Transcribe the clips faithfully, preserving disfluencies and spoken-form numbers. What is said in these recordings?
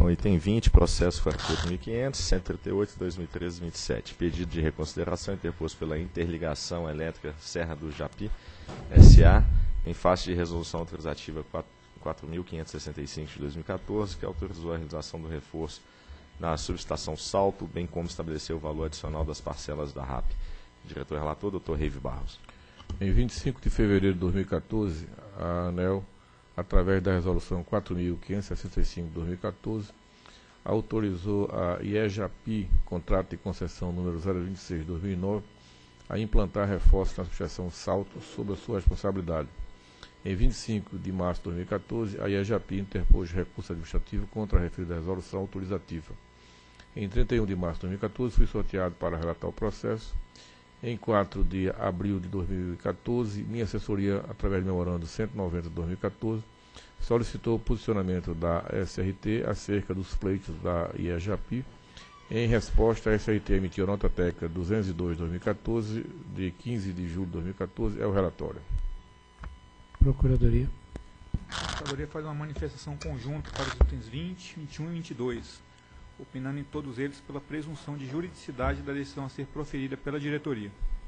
Bom, item vinte, processo quatorze mil e quinhentos, cento e trinta e oito, dois mil e treze, vinte e sete. Pedido de reconsideração interposto pela Interligação Elétrica Serra do Japi, S A, em face de resolução autorizativa quatro mil quinhentos e sessenta e cinco de dois mil e quatorze, que autorizou a realização do reforço na subestação Salto, bem como estabeleceu o valor adicional das parcelas da R A P. Diretor relator, doutor Reive Barros. Em vinte e cinco de fevereiro de dois mil e quatorze, a ANEEL, através da resolução quatro mil quinhentos e sessenta e cinco de dois mil e quatorze, autorizou a IEJAPI, contrato de concessão número zero vinte e seis de dois mil e nove, a implantar reforços na subestação Salto sob a sua responsabilidade. Em vinte e cinco de março de dois mil e quatorze, a IEJAPI interpôs recurso administrativo contra a referida resolução autorizativa. Em trinta e um de março de dois mil e quatorze, fui sorteado para relatar o processo. Em quatro de abril de dois mil e quatorze, minha assessoria, através do memorando cento e noventa de dois mil e quatorze, solicitou o posicionamento da S R T acerca dos pleitos da IEJAPI. Em resposta, a S R T emitiu a nota técnica duzentos e dois de dois mil e quatorze, de quinze de julho de dois mil e quatorze, é o relatório. Procuradoria. A Procuradoria faz uma manifestação conjunta para os itens vinte, vinte e um e vinte e dois, opinando em todos eles pela presunção de juridicidade da decisão a ser proferida pela diretoria.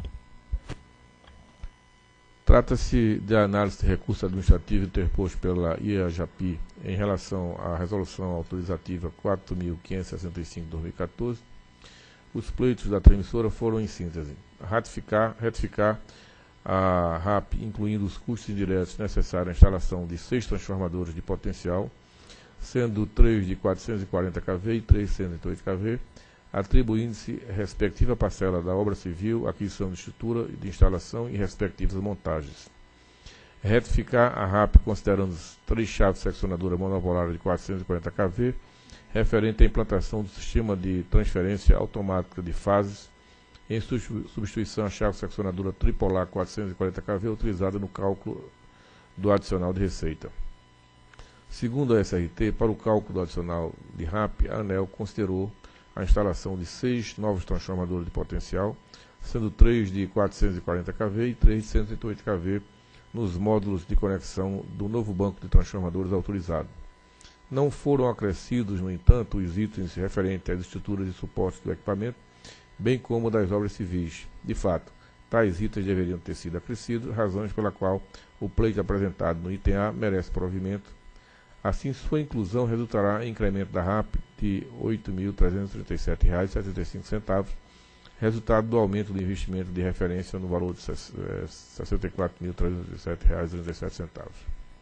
Trata-se de análise de recurso administrativo interposto pela IEJAPI em relação à resolução autorizativa quatro mil quinhentos e sessenta e cinco de dois mil e quatorze. Os pleitos da transmissora foram, em síntese, ratificar, retificar a R A P, incluindo os custos indiretos necessários à instalação de seis transformadores de potencial, sendo três de quatrocentos e quarenta kV e três de cento e oitenta e oito kV, atribuindo-se respectiva parcela da obra civil, aquisição de estrutura de instalação e respectivas montagens. Retificar a R A P considerando as três chaves seccionadoras monopolares de quatrocentos e quarenta kV, referente à implantação do sistema de transferência automática de fases, em substituição à chave seccionadora tripolar quatrocentos e quarenta kV utilizada no cálculo do adicional de receita. Segundo a S R T, para o cálculo do adicional de R A P, a ANEEL considerou a instalação de seis novos transformadores de potencial, sendo três de quatrocentos e quarenta kV e três de cento e oitenta e oito kV nos módulos de conexão do novo banco de transformadores autorizado. Não foram acrescidos, no entanto, os itens referentes às estruturas de suporte do equipamento, bem como das obras civis. De fato, tais itens deveriam ter sido acrescidos, razões pela qual o pleito apresentado no item A merece provimento. Assim, sua inclusão resultará em incremento da R A P de oito mil trezentos e trinta e sete reais e setenta e cinco centavos, resultado do aumento do investimento de referência no valor de sessenta e quatro mil trezentos e trinta e sete reais e trinta e sete centavos.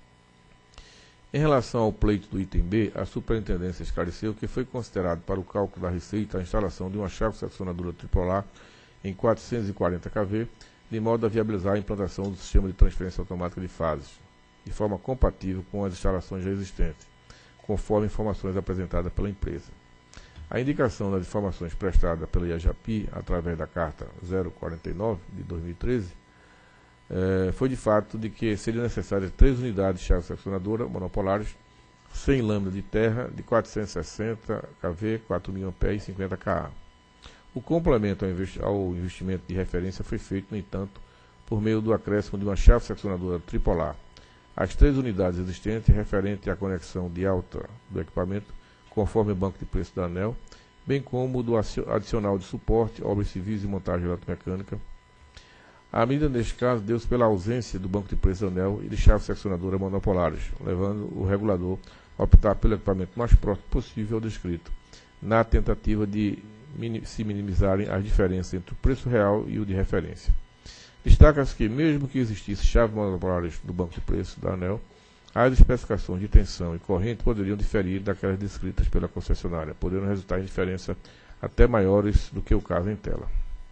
Em relação ao pleito do item B, a superintendência esclareceu que foi considerado para o cálculo da receita a instalação de uma chave seccionadora tripolar em quatrocentos e quarenta kV, de modo a viabilizar a implantação do sistema de transferência automática de fases, de forma compatível com as instalações já existentes, conforme informações apresentadas pela empresa. A indicação das informações prestadas pela IEJAPI, através da carta zero quarenta e nove de dois mil e treze, eh, foi de fato de que seriam necessárias três unidades de chave seccionadora monopolares, cem lâminas de terra de quatrocentos e sessenta kV, quatro mil amperes e cinquenta kA. O complemento ao, investi ao investimento de referência foi feito, no entanto, por meio do acréscimo de uma chave seccionadora tripolar. As três unidades existentes referentes à conexão de alta do equipamento, conforme o banco de preço da ANEEL, bem como do adicional de suporte, obras civis e montagem eletromecânica. A medida, neste caso, deu-se pela ausência do banco de preço da ANEEL e de chaves seccionadoras monopolares, levando o regulador a optar pelo equipamento mais próximo possível ao descrito, na tentativa de se minimizarem as diferenças entre o preço real e o de referência. Destaca-se que, mesmo que existissem chaves monopolares do banco de preço da ANEEL, as especificações de tensão e corrente poderiam diferir daquelas descritas pela concessionária, podendo resultar em diferenças até maiores do que o caso em tela.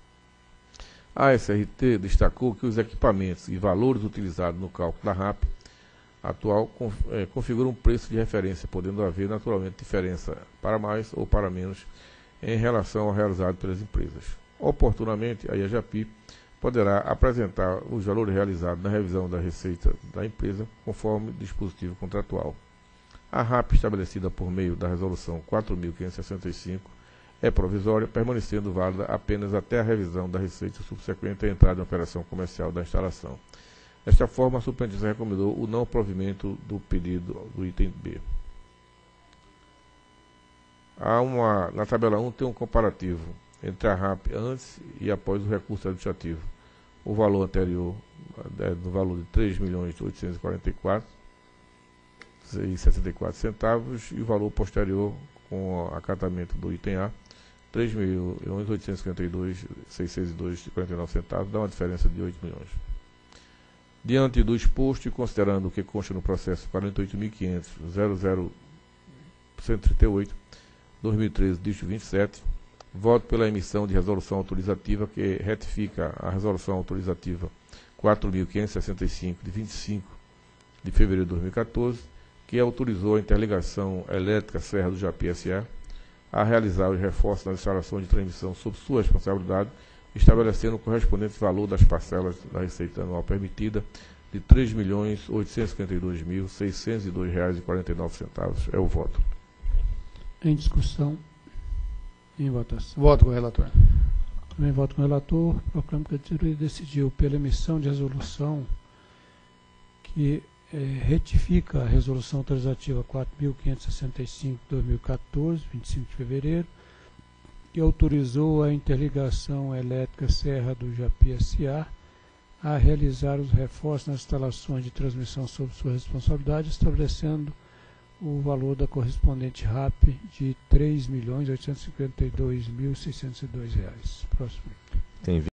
A S R T destacou que os equipamentos e valores utilizados no cálculo da R A P atual é, configuram um preço de referência, podendo haver naturalmente diferença para mais ou para menos em relação ao realizado pelas empresas. Oportunamente, a IEJAPI poderá apresentar os valores realizados na revisão da receita da empresa, conforme dispositivo contratual. A R A P estabelecida por meio da resolução quatro mil quinhentos e sessenta e cinco é provisória, permanecendo válida apenas até a revisão da receita subsequente à entrada em operação comercial da instalação. Desta forma, a superintendência recomendou o não provimento do pedido do item B. Há uma, na tabela um tem um comparativo entre a R A P antes e após o recurso administrativo. O valor anterior é do valor de três milhões oitocentos e quarenta e quatro reais e sessenta e quatro centavos e o valor posterior com o acatamento do item A, três milhões oitocentos e cinquenta e dois mil seiscentos e dois reais e quarenta e nove centavos, dá uma diferença de oito milhões. Diante do exposto e considerando o que consta no processo quarenta e oito mil quinhentos ponto zero zero cento e trinta e oito, dois mil e treze, dígito vinte e sete, voto pela emissão de resolução autorizativa que retifica a resolução autorizativa quatro mil quinhentos e sessenta e cinco, de vinte e cinco de fevereiro de dois mil e quatorze, que autorizou a Interligação Elétrica Serra do Japi S A a realizar os reforços nas instalações de transmissão sob sua responsabilidade, estabelecendo o correspondente valor das parcelas da receita anual permitida de três milhões oitocentos e cinquenta e dois mil seiscentos e dois reais e quarenta e nove centavos. É o voto. Em discussão. Em votação. Voto com o relator. Também voto com o relator. Proclamo que a diretoria decidiu pela emissão de resolução que é, retifica a resolução autorizativa quatro mil quinhentos e sessenta e cinco de dois mil e quatorze, vinte e cinco de fevereiro, que autorizou a Interligação Elétrica Serra do Japi S A a realizar os reforços nas instalações de transmissão sob sua responsabilidade, estabelecendo o valor da correspondente R A P de três milhões oitocentos e cinquenta e dois mil seiscentos e dois reais. Próximo. Tem